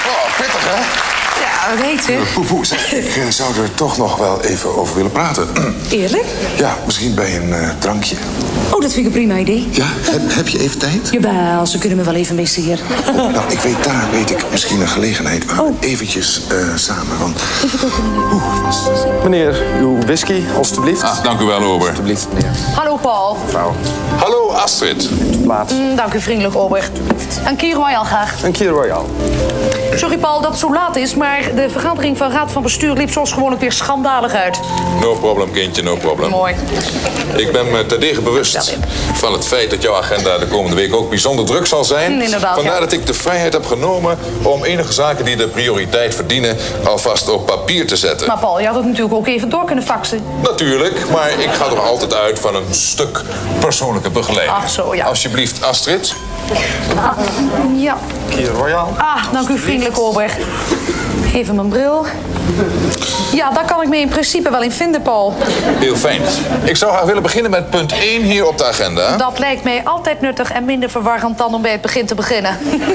Oh, pittig, hè? Ja, wat heet ze? Poepoe, ik zou er toch nog wel even over willen praten. Eerlijk? Ja, misschien bij een drankje. Oh, dat vind ik een prima idee. Ja, heb je even tijd? Jawel, ze kunnen me wel even missen hier. Nou, daar weet ik misschien een gelegenheid waar we eventjes samen, want... Even kijken, Meneer, uw whisky, alstublieft. Ah, dank u wel, Ober. Alstublieft, meneer. Hallo, Paul. Mevrouw. Hallo, Astrid. Plaats. Dank u vriendelijk, Ober. Een Key Royal graag. Een Key Royal. Sorry, Paul, dat het zo laat is, maar de vergadering van Raad van Bestuur liep zoals gewoonlijk weer schandalig uit. No problem, kindje, no problem. Mooi. Ik ben me terdege bewust van het feit dat jouw agenda de komende week ook bijzonder druk zal zijn. Inderdaad, Vandaar dat ik de vrijheid heb genomen om enige zaken die de prioriteit verdienen alvast op papier te zetten. Maar Paul, je had het natuurlijk ook even door kunnen faxen. Natuurlijk, maar ik ga er altijd uit van een stuk persoonlijke begeleiding. Ach zo, ja. Alsjeblieft, Astrid. Ja. Key Royal. Ah, dank u vriendelijk, Ober. Even mijn bril. Ja, daar kan ik me in principe wel in vinden, Paul. Heel fijn. Ik zou graag willen beginnen met punt 1 hier op de agenda. Dat lijkt mij altijd nuttig en minder verwarrend dan om bij het begin te beginnen.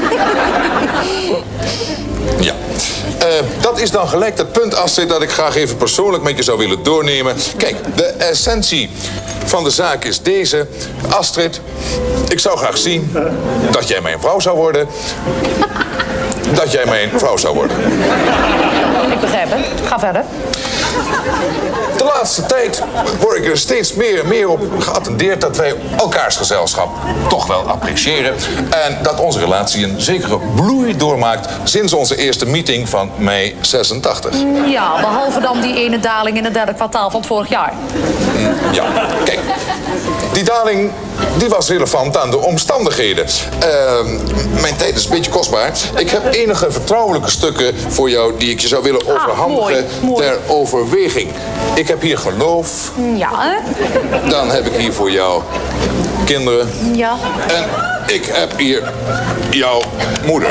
Ja. Dat is dan gelijk dat punt, Astrid, dat ik graag even persoonlijk met je zou willen doornemen. Kijk, de essentie van de zaak is deze. Astrid, ik zou graag zien dat jij mijn vrouw zou worden. Dat jij mijn vrouw zou worden. Ik begrijp het. Ga verder. De laatste tijd word ik er steeds meer en meer op geattendeerd dat wij elkaars gezelschap toch wel appreciëren. En dat onze relatie een zekere bloei doormaakt sinds onze eerste meeting van mei 86. Ja, behalve dan die ene daling in het derde kwartaal van het vorig jaar. Ja, kijk. Die daling die was relevant aan de omstandigheden. Mijn tijd is een beetje kostbaar. Ik heb enige vertrouwelijke stukken voor jou die ik je zou willen overhandigen mooi. ter overweging. Ik heb hier geloof. Ja, hè? Dan heb ik hier voor jou kinderen. Ja. En ik heb hier jouw moeder.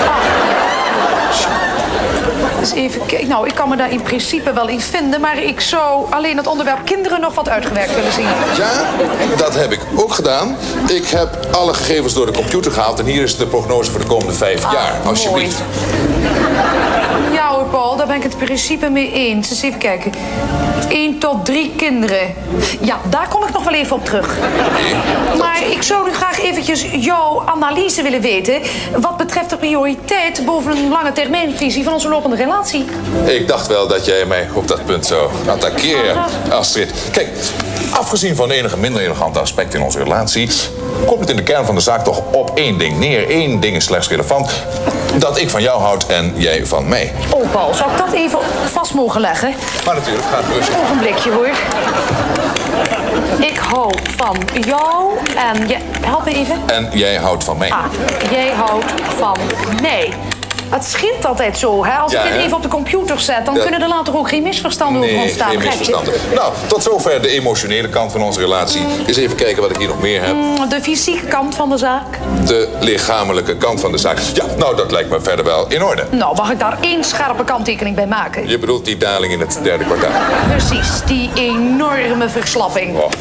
Dus even kijken. Nou, ik kan me daar in principe wel in vinden, maar ik zou alleen het onderwerp kinderen nog wat uitgewerkt willen zien. Ja, dat heb ik ook gedaan. Ik heb alle gegevens door de computer gehaald en hier is de prognose voor de komende 5 jaar. Alsjeblieft. Mooi. Ja hoor, Paul, daar ben ik het principe mee eens. Dus even kijken. 1 tot 3 kinderen. Ja, daar kom ik nog wel even op terug. Maar ik zou nu graag eventjes jouw analyse willen weten wat betreft de prioriteit boven een lange termijnvisie van onze lopende relatie. Ik dacht wel dat jij mij op dat punt zou attackeren, Astrid. Kijk, afgezien van enige minder elegante aspecten in onze relatie, komt het in de kern van de zaak toch op één ding neer. Eén ding is slechts relevant. Dat ik van jou houd en jij van mij. Oh, Paul, zou ik dat even vast mogen leggen? Maar natuurlijk, ga het rustig. Ogenblikje hoor. Ik hou van jou en je... Help me even. En jij houdt van mij. Ah, jij houdt van mij. Het schiet altijd zo, hè? Als ik dit even op de computer zet, dan kunnen er later ook geen misverstanden over ontstaan. Geen misverstanden. Nou, tot zover de emotionele kant van onze relatie. Eens even kijken wat ik hier nog meer heb. De fysieke kant van de zaak. De lichamelijke kant van de zaak. Ja, nou, dat lijkt me verder wel in orde. Nou, mag ik daar 1 scherpe kanttekening bij maken? Je bedoelt die daling in het derde kwartaal. Precies, die enorme verslapping. Oh.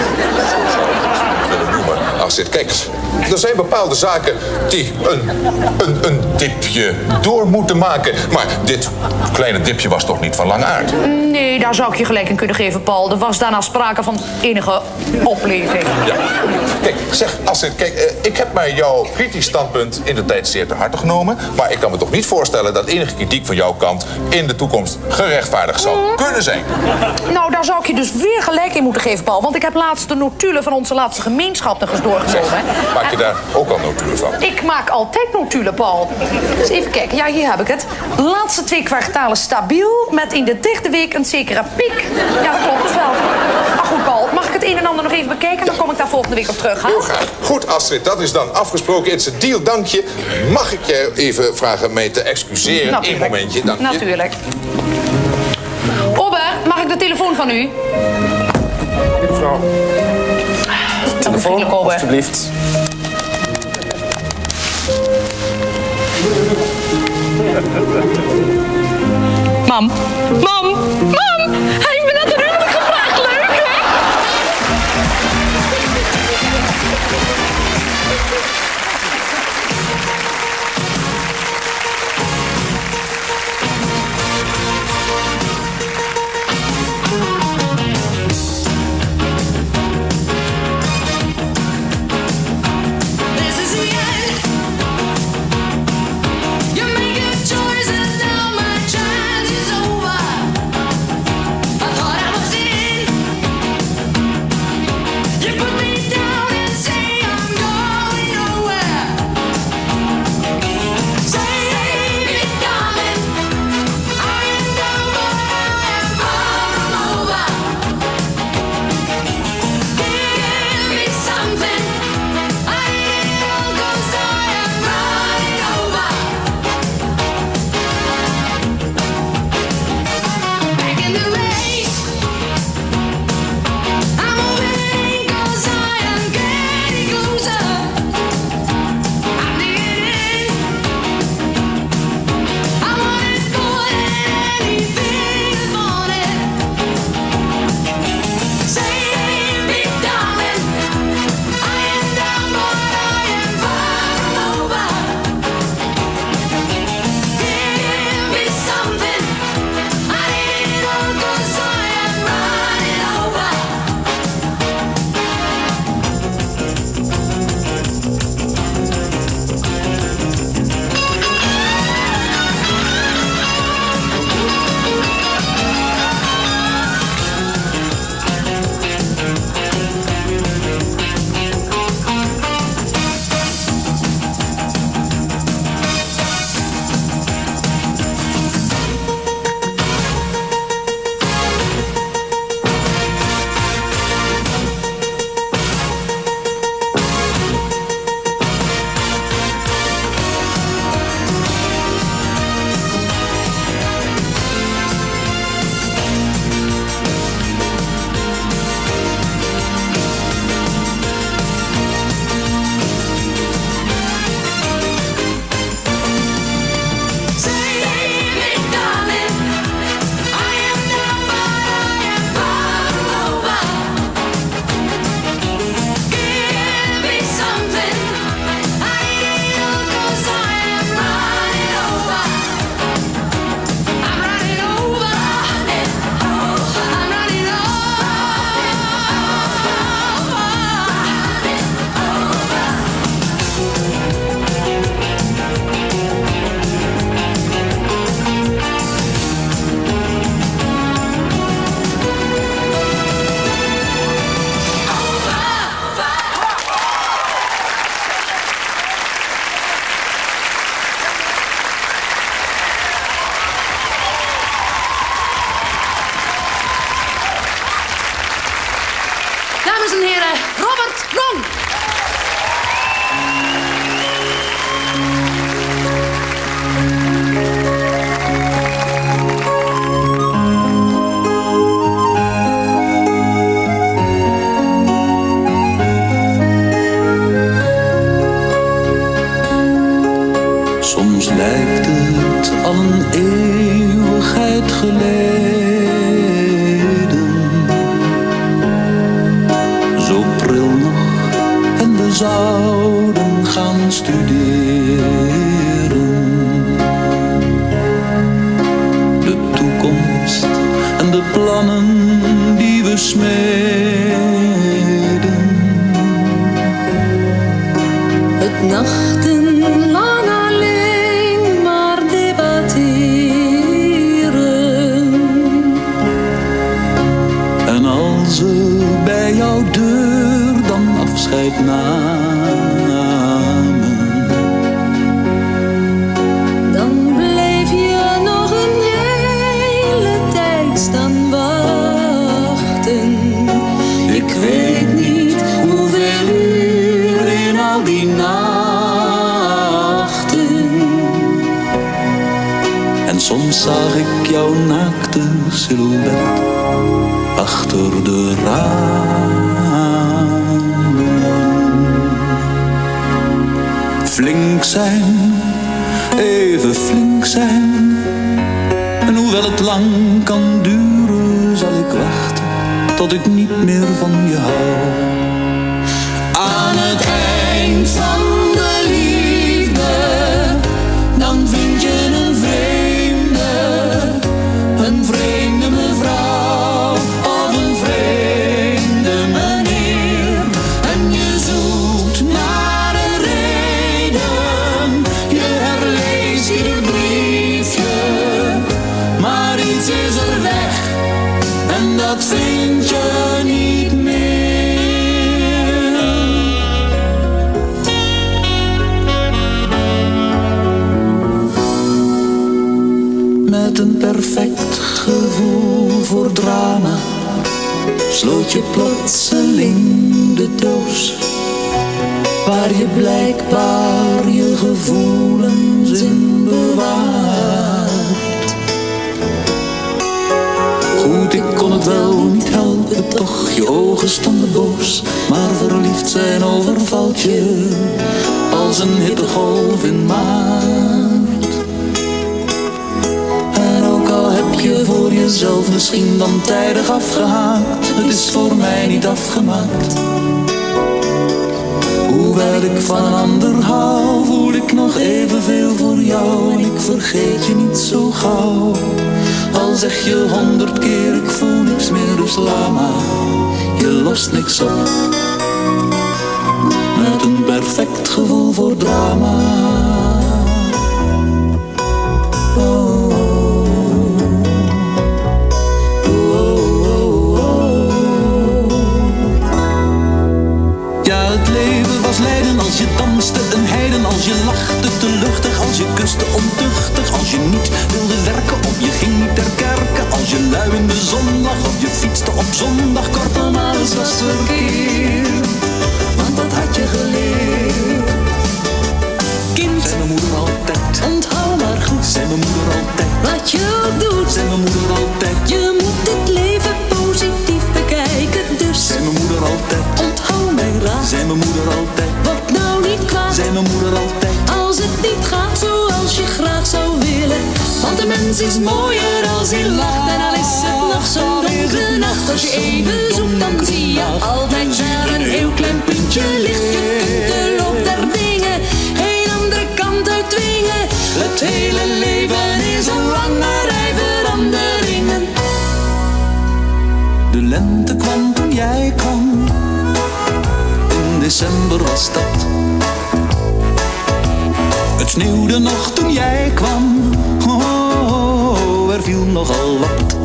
Astrid, kijk, er zijn bepaalde zaken die een dipje door moeten maken. Maar dit kleine dipje was toch niet van lange aard? Nee, daar zou ik je gelijk in kunnen geven, Paul. Er was daarna sprake van enige opleving. Ja. Kijk, zeg, Astrid, kijk, ik heb mij jouw kritisch standpunt in de tijd zeer te harte genomen. Maar ik kan me toch niet voorstellen dat enige kritiek van jouw kant in de toekomst gerechtvaardigd zou kunnen zijn. Nou, daar zou ik je dus weer gelijk in moeten geven, Paul. Want ik heb laatst de notulen van onze laatste gemeenschap nog eens doorgenomen. Maak je daar ook al notulen van? Ik maak altijd notulen, Paul. Dus even kijken, ja, hier heb ik het. Laatste 2 kwartalen stabiel, met in de 3e week een zekere piek. Ja, dat klopt dus wel. Maar goed, Paul, mag ik het een en ander nog even bekijken? Dan kom ik daar volgende week op terug, hè? Heel graag. Goed, Astrid, dat is dan afgesproken. It's a deal, dank je. Mag ik je even vragen mij te excuseren? Natuurlijk. Eén momentje, dank je. Natuurlijk. Ober, mag ik de telefoon van u? Mevrouw. Telefoon, alstublieft. Mam. Mam. Mam. Hij heeft me net een huwelijk gevraagd. Leuk, hè? Soms lijkt het al een eeuwigheid geleden. Zo pril nog en we zouden gaan studeren. De toekomst en de plannen die we smeden. Het nachtenlang alleen maar debatteren. En als we bij jouw deur dan afscheid namen, dan bleef je nog een hele tijd staan wachten. ik weet niet hoeveel uur in al die nachten. En soms zag ik jouw naakte silhouet achter de ramen. Flink zijn, even flink zijn. En hoewel het lang kan duren, zal ik wachten tot ik niet meer van je hou. Aan het eind van de liefde, dan vind je een vreemde mevrouw of een vreemde meneer. En je zoekt naar een reden, je herleest ieder briefje, maar iets is er weg en dat vind je niet meer. Met een perfect gevoel voor drama sloot je plotseling de doos waar je blijkbaar je gevoelens in bewaart. Goed, ik kon het wel niet helpen, toch je ogen stonden boos. Maar verliefd zijn overvalt je als een hittegolf in maart. En ook al heb je voor jezelf misschien dan tijdig afgehaakt, het is voor mij niet afgemaakt. Hoewel ik van een ander hou, voel ik nog evenveel voor jou. En ik vergeet je niet zo gauw. Al zeg je 100 keer, ik voel niks meer, dus laat maar. Je lost niks op. Met een perfect gevoel voor drama. Oh. Ja, het leven was lijden als je danste, een heiden als je lachte, te luchtig als je kuste, ontuchtig als je niet wilde werken of je ging niet ter kerke, als je lui in de zon lag of je fietste op zondag. Kortom, alles was verkeerd, want dat had je geleerd. Kind, zei mijn moeder altijd, Onthoud maar goed zei mijn moeder altijd, wat je ook doet. zei mijn moeder altijd, Je moet het leven positief bekijken, dus zei mijn moeder altijd, onthoud mijn raad. zei mijn moeder altijd, Word nou niet kwaad zei mijn moeder altijd. als het niet gaat zoals je graag zou willen. Want de mens is mooier als hij lacht. En al is het nog zo'n donkere nacht, als je even zoekt dan zie je altijd daar een heel klein puntje licht. Je kunt de loop der dingen een andere kant uitdwingen. Het hele leven is een lange rij veranderingen. De lente kwam toen jij kwam, in december was dat. Het sneeuwde nog toen jij kwam, oh, er viel nogal wat.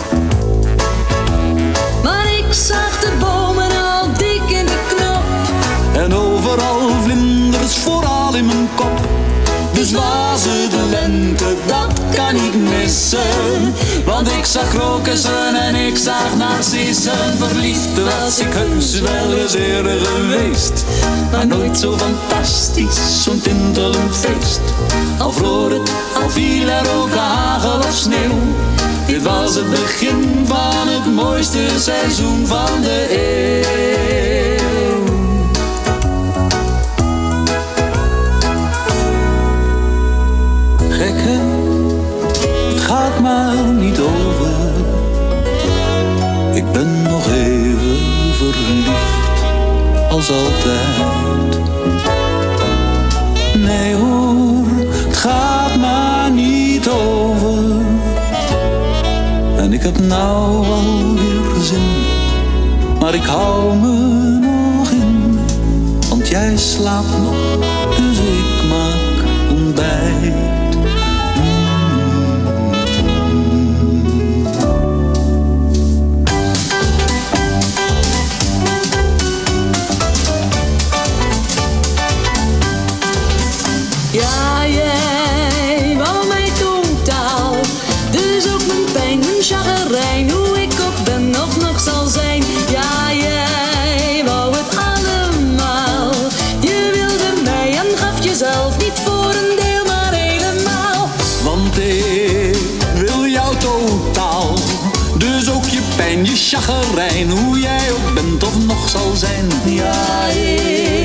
Maar ik zag de bomen al dik in de knop. En overal vlinders, vooral in mijn kop. Dus was het de lente, dat kan niet missen. Want ik zag krokussen en ik zag narcissen. Verliefd was ik heus wel eens eerder geweest, maar nooit zo fantastisch, zo'n tintelend feest. Al vroor het, al viel er ook hagel of sneeuw. Dit was het begin van het mooiste seizoen van de eeuw. gekke, het gaat maar niet over. Ik ben nog even verliefd als altijd. Nee hoor, het gaat maar niet over. En ik heb nou alweer zin, maar ik hou me nog in. Want jij slaapt nog, dus ik maak ontbijt. Ja, jij wou mij totaal, dus ook mijn pijn, mijn chagrijn, hoe ik ook ben of nog zal zijn. Ja, jij wou het allemaal, je wilde mij en gaf jezelf niet voor een deel, maar helemaal. Want ik wil jou totaal, dus ook je pijn, je chagrijn, hoe jij ook bent of nog zal zijn. Ja,